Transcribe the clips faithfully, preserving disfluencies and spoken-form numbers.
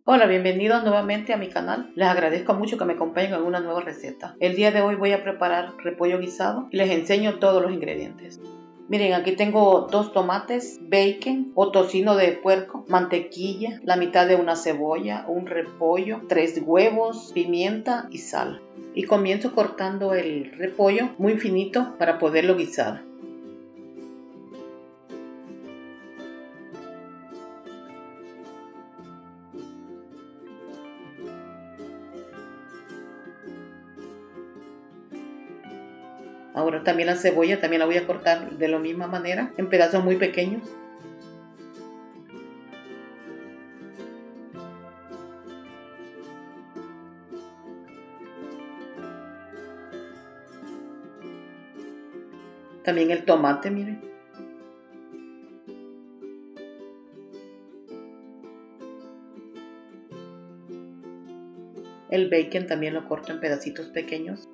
Hola, bienvenidos nuevamente a mi canal. Les agradezco mucho que me acompañen en una nueva receta. El día de hoy voy a preparar repollo guisado y les enseño todos los ingredientes. Miren, aquí tengo dos tomates, bacon o tocino de puerco, mantequilla, la mitad de una cebolla, un repollo, tres huevos, pimienta y sal. Y comienzo cortando el repollo muy finito para poderlo guisar. Ahora también la cebolla, también la voy a cortar de la misma manera, en pedazos muy pequeños. También el tomate, miren. El bacon también lo corto en pedacitos pequeños.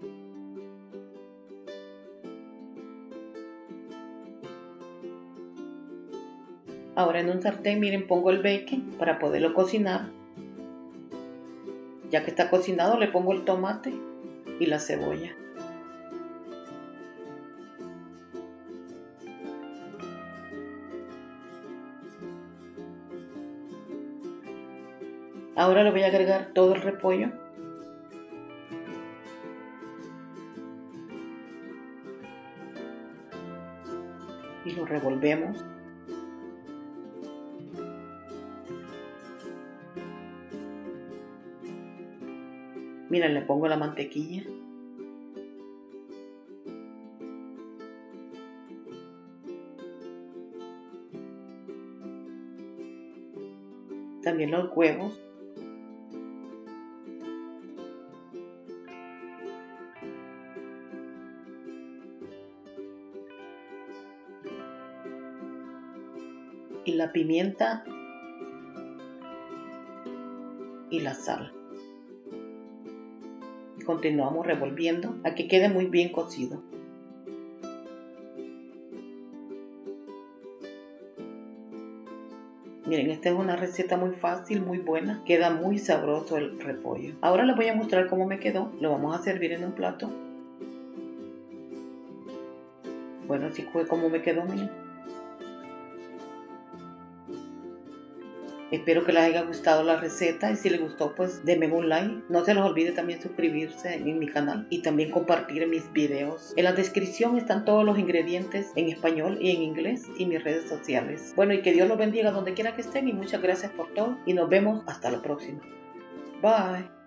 Ahora en un sartén, miren, pongo el bacon para poderlo cocinar. Ya que está cocinado, le pongo el tomate y la cebolla. Ahora le voy a agregar todo el repollo. Y lo revolvemos. Miren, le pongo la mantequilla. También los huevos. Y la pimienta y la sal. Continuamos revolviendo a que quede muy bien cocido. Miren, esta es una receta muy fácil, muy buena. Queda muy sabroso el repollo. Ahora les voy a mostrar cómo me quedó. Lo vamos a servir en un plato. Bueno, así fue como me quedó, miren. Espero que les haya gustado la receta y si les gustó, pues denme un like. No se les olvide también suscribirse en mi canal y también compartir mis videos. En la descripción están todos los ingredientes en español y en inglés y mis redes sociales. Bueno, y que Dios los bendiga donde quiera que estén y muchas gracias por todo y nos vemos hasta la próxima. Bye.